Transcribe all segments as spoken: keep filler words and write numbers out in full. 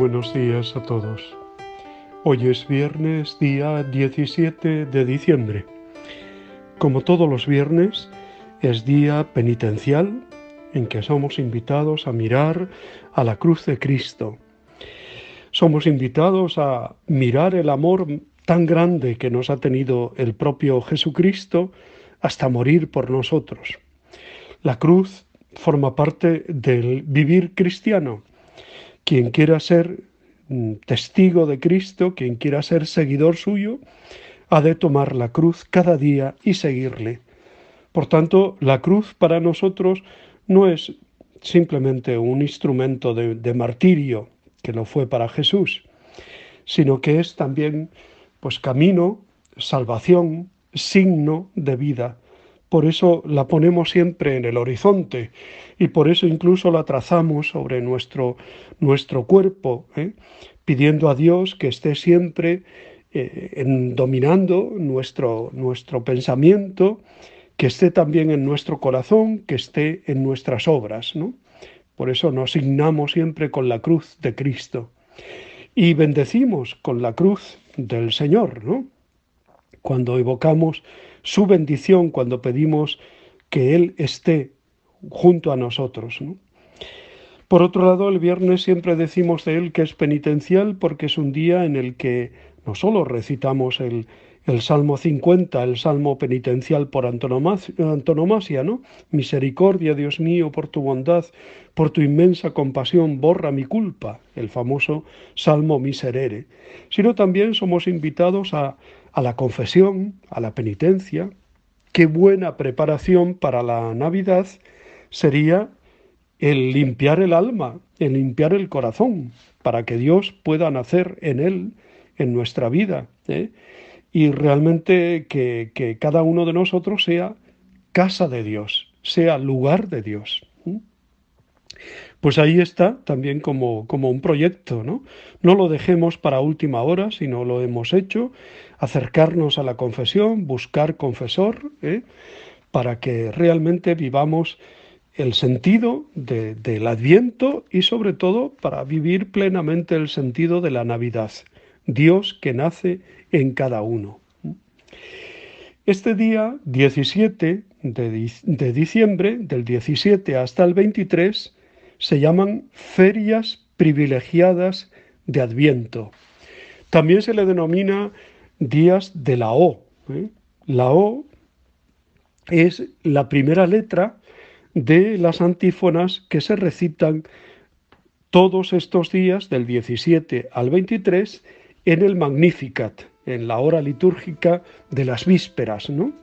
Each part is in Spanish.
buenos días a todos. Hoy es viernes, día diecisiete de diciembre. Como todos los viernes, es día penitencial en que somos invitados a mirar a la cruz de Cristo. Somos invitados a mirar el amor tan grande que nos ha tenido el propio Jesucristo hasta morir por nosotros. La cruz forma parte del vivir cristiano. Quien quiera ser testigo de Cristo, quien quiera ser seguidor suyo, ha de tomar la cruz cada día y seguirle. Por tanto, la cruz para nosotros no es simplemente un instrumento de, de martirio, que lo fue para Jesús, sino que es también pues camino, salvación, signo de vida. Por eso la ponemos siempre en el horizonte y por eso incluso la trazamos sobre nuestro, nuestro cuerpo, ¿eh? pidiendo a Dios que esté siempre eh, en, dominando nuestro, nuestro pensamiento, que esté también en nuestro corazón, que esté en nuestras obras, ¿no? Por eso nos signamos siempre con la cruz de Cristo y bendecimos con la cruz del Señor, ¿no? Cuando evocamos su bendición, cuando pedimos que Él esté junto a nosotros, ¿no? Por otro lado, el viernes siempre decimos de Él que es penitencial porque es un día en el que no solo recitamos el, el Salmo cincuenta, el Salmo penitencial por antonomasia, antonomasia, ¿no? Misericordia, Dios mío, por tu bondad, por tu inmensa compasión, borra mi culpa, el famoso Salmo Miserere, sino también somos invitados a a la confesión, a la penitencia. Qué buena preparación para la Navidad sería el limpiar el alma, el limpiar el corazón, para que Dios pueda nacer en él, en nuestra vida, ¿eh? Y realmente que, que cada uno de nosotros sea casa de Dios, sea lugar de Dios. Pues ahí está también como, como un proyecto, ¿no? No lo dejemos para última hora, sino lo hemos hecho, acercarnos a la confesión, buscar confesor, ¿eh? para que realmente vivamos el sentido de, del Adviento y sobre todo para vivir plenamente el sentido de la Navidad. Dios que nace en cada uno. Este día diecisiete de, de diciembre, del diecisiete hasta el veintitrés, se llaman ferias privilegiadas de Adviento. También se le denomina días de la O, ¿eh? La O es la primera letra de las antífonas que se recitan todos estos días, del diecisiete al veintitrés, en el Magnificat, en la hora litúrgica de las vísperas, ¿no?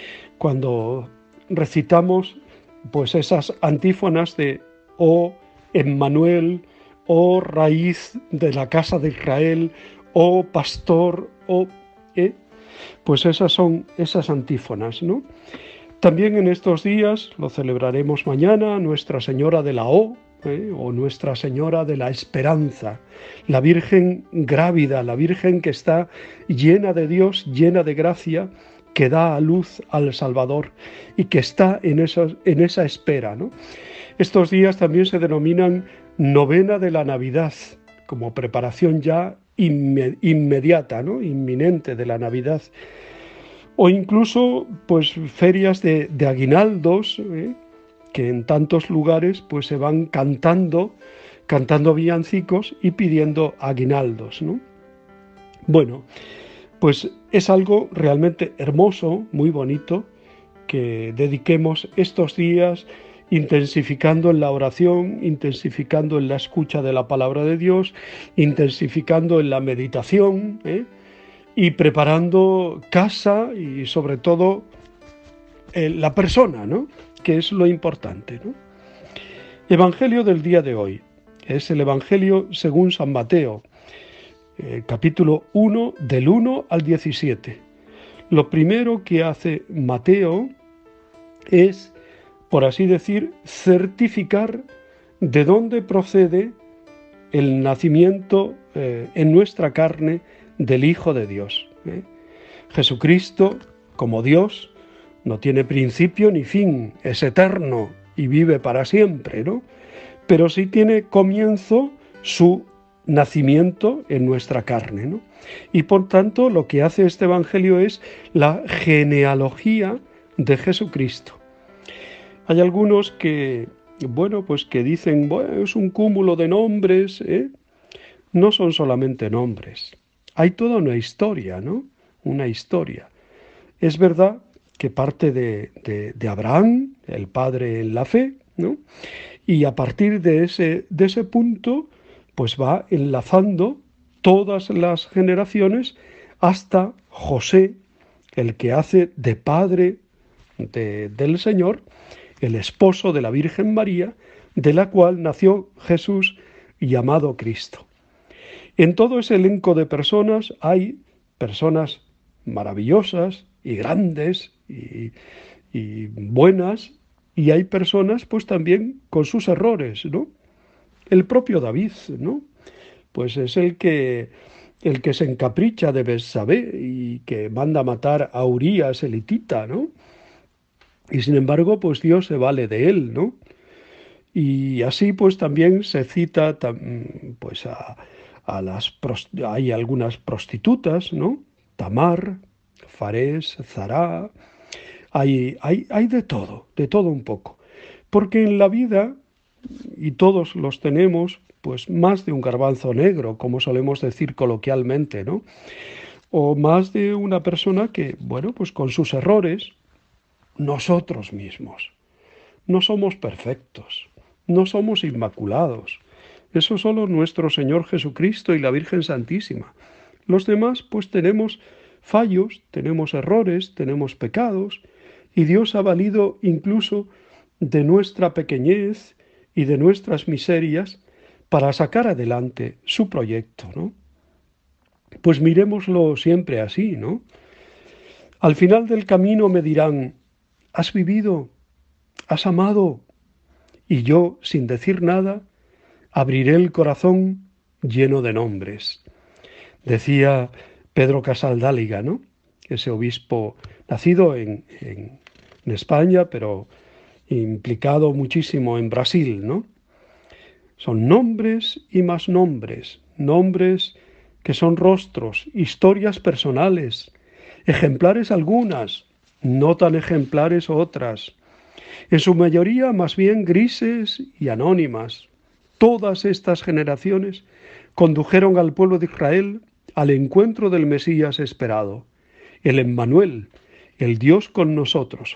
Cuando recitamos pues esas antífonas de oh Emmanuel, oh raíz de la casa de Israel, oh pastor, oh... ¿eh? Pues esas son esas antífonas, ¿no? También en estos días, lo celebraremos mañana, Nuestra Señora de la O, ¿eh? o Nuestra Señora de la Esperanza, la Virgen grávida, la Virgen que está llena de Dios, llena de gracia, que da a luz al Salvador y que está en esa, en esa espera, ¿no? Estos días también se denominan novena de la Navidad, como preparación ya inme- inmediata, ¿no? inminente de la Navidad. O incluso pues ferias de, de aguinaldos, ¿eh? que en tantos lugares pues se van cantando, cantando villancicos y pidiendo aguinaldos, ¿no? Bueno, pues es algo realmente hermoso, muy bonito, que dediquemos estos días intensificando en la oración, intensificando en la escucha de la palabra de Dios, intensificando en la meditación, ¿eh? y preparando casa y sobre todo eh, la persona, ¿no? que es lo importante, ¿no? Evangelio del día de hoy es el Evangelio según San Mateo, eh, capítulo uno, del uno al diecisiete. Lo primero que hace Mateo es, por así decir, certificar de dónde procede el nacimiento eh, en nuestra carne del Hijo de Dios. ¿eh? Jesucristo, como Dios, no tiene principio ni fin, es eterno y vive para siempre, ¿no? Pero sí tiene comienzo su nacimiento en nuestra carne, ¿no? Y por tanto lo que hace este Evangelio es la genealogía de Jesucristo. Hay algunos que, bueno, pues que dicen, bueno, es un cúmulo de nombres, ¿eh? No son solamente nombres, hay toda una historia, ¿no? Una historia. Es verdad que parte de, de, de Abraham, el padre en la fe, ¿no? Y a partir de ese, de ese punto, pues va enlazando todas las generaciones hasta José, el que hace de padre de, del Señor, el esposo de la Virgen María, de la cual nació Jesús llamado Cristo. En todo ese elenco de personas hay personas maravillosas y grandes y, y buenas, y hay personas pues también con sus errores, ¿no? El propio David, ¿no? Pues es el que el que se encapricha de Betsabé y que manda matar a Urías el hitita, ¿no? Y sin embargo, pues Dios se vale de él, ¿no? Y así pues también se cita pues a, a las hay algunas prostitutas, ¿no? Tamar, Farés, Zará, hay, hay, hay de todo, de todo un poco. Porque en la vida, y todos los tenemos, pues más de un garbanzo negro, como solemos decir coloquialmente, ¿no? O más de una persona que, bueno, pues con sus errores, nosotros mismos, no somos perfectos, no somos inmaculados. Eso solo nuestro Señor Jesucristo y la Virgen Santísima. Los demás, pues tenemos fallos, tenemos errores, tenemos pecados, y Dios ha valido incluso de nuestra pequeñez y de nuestras miserias para sacar adelante su proyecto, ¿no? Pues miremoslo siempre así, ¿no? Al final del camino me dirán, ¿has vivido? ¿Has amado? Y yo, sin decir nada, abriré el corazón lleno de nombres. Decía Pedro Casaldáliga, ¿no? Ese obispo nacido en, en, en España, pero implicado muchísimo en Brasil, ¿no? Son nombres y más nombres, nombres que son rostros, historias personales, ejemplares algunas, no tan ejemplares otras, en su mayoría más bien grises y anónimas. Todas estas generaciones condujeron al pueblo de Israel al encuentro del Mesías esperado, el Emmanuel, el Dios con nosotros.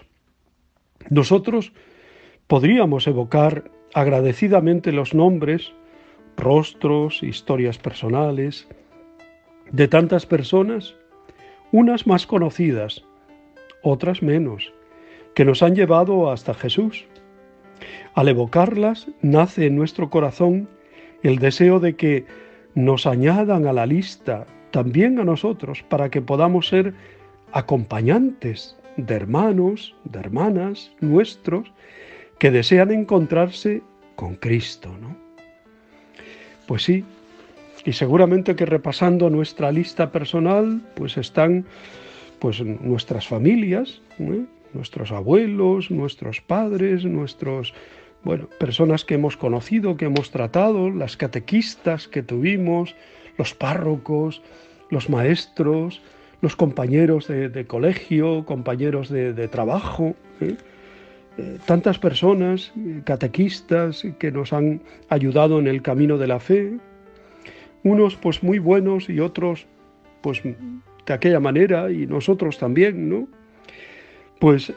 Nosotros podríamos evocar agradecidamente los nombres, rostros, historias personales de tantas personas, unas más conocidas, otras menos, que nos han llevado hasta Jesús. Al evocarlas, nace en nuestro corazón el deseo de que nos añadan a la lista, también a nosotros, para que podamos ser acompañantes de hermanos, de hermanas nuestros, que desean encontrarse con Cristo, ¿no? Pues sí, y seguramente que repasando nuestra lista personal, pues están pues nuestras familias, ¿eh? Nuestros abuelos, nuestros padres, nuestros, bueno, personas que hemos conocido, que hemos tratado, las catequistas que tuvimos, los párrocos, los maestros, los compañeros de, de colegio, compañeros de, de trabajo, ¿eh? Eh, tantas personas, eh, catequistas, que nos han ayudado en el camino de la fe, unos pues muy buenos y otros pues de aquella manera, y nosotros también, ¿no? Pues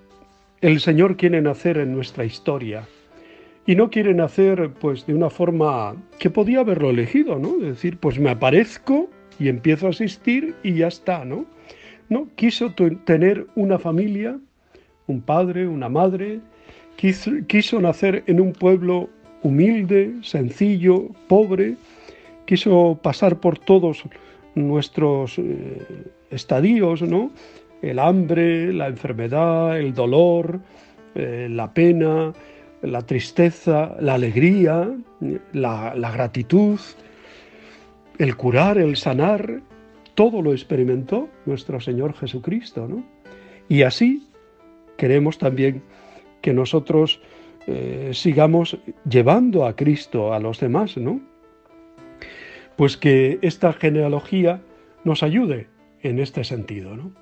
el Señor quiere nacer en nuestra historia, y no quiere nacer pues de una forma que podía haberlo elegido, ¿no? Es decir, pues me aparezco y empiezo a asistir y ya está, ¿no? No, quiso t- tener una familia, un padre, una madre, quiso, quiso nacer en un pueblo humilde, sencillo, pobre, quiso pasar por todos nuestros eh, estadios, ¿no? El hambre, la enfermedad, el dolor, eh, la pena, la tristeza, la alegría, la, la gratitud, el curar, el sanar, todo lo experimentó nuestro Señor Jesucristo, ¿no? Y así queremos también que nosotros eh, sigamos llevando a Cristo a los demás, ¿no? pues que esta genealogía nos ayude en este sentido, ¿no?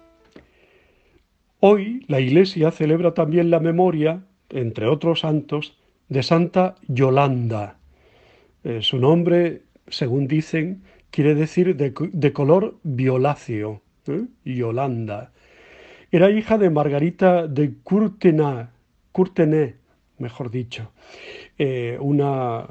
Hoy la Iglesia celebra también la memoria, entre otros santos, de Santa Yolanda. Eh, su nombre, según dicen, quiere decir de, de color violáceo, ¿eh? Yolanda. Era hija de Margarita de Courtenay, Courtenay, mejor dicho, eh, una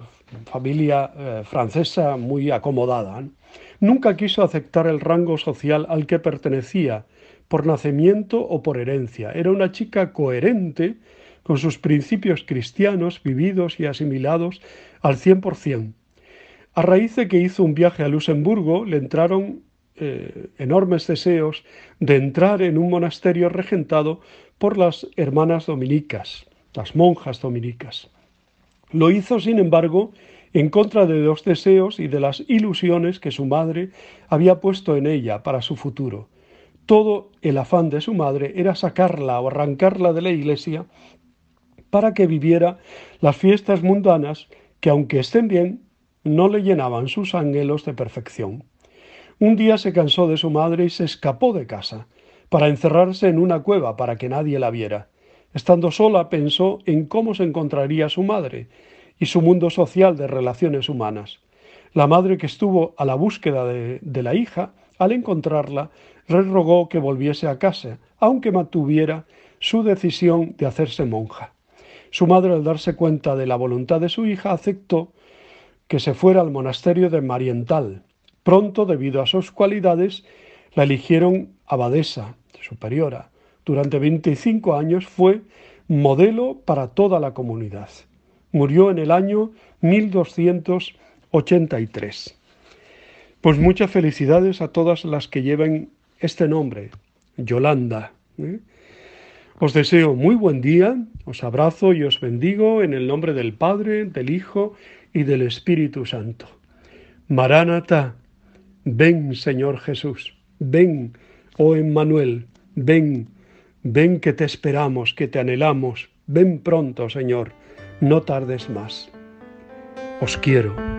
familia eh, francesa muy acomodada, ¿no? Nunca quiso aceptar el rango social al que pertenecía, por nacimiento o por herencia. Era una chica coherente con sus principios cristianos vividos y asimilados al cien por cien. A raíz de que hizo un viaje a Luxemburgo, le entraron eh, enormes deseos de entrar en un monasterio regentado por las hermanas dominicas, las monjas dominicas. Lo hizo, sin embargo, en contra de los deseos y de las ilusiones que su madre había puesto en ella para su futuro. Todo el afán de su madre era sacarla o arrancarla de la iglesia para que viviera las fiestas mundanas que, aunque estén bien, no le llenaban sus anhelos de perfección. Un día se cansó de su madre y se escapó de casa para encerrarse en una cueva para que nadie la viera. Estando sola, pensó en cómo se encontraría su madre y su mundo social de relaciones humanas. La madre, que estuvo a la búsqueda de, de la hija, al encontrarla, le rogó que volviese a casa, aunque mantuviera su decisión de hacerse monja. Su madre, al darse cuenta de la voluntad de su hija, aceptó que se fuera al monasterio de Marienthal. Pronto, debido a sus cualidades, la eligieron abadesa, superiora. Durante veinticinco años fue modelo para toda la comunidad. Murió en el año mil doscientos ochenta y tres. Pues muchas felicidades a todas las que lleven este nombre, Yolanda, ¿eh? Os deseo muy buen día, os abrazo y os bendigo en el nombre del Padre, del Hijo y del Espíritu Santo. Maránata, ven, Señor Jesús, ven, oh Emmanuel, ven, ven que te esperamos, que te anhelamos, ven pronto, Señor, no tardes más. Os quiero.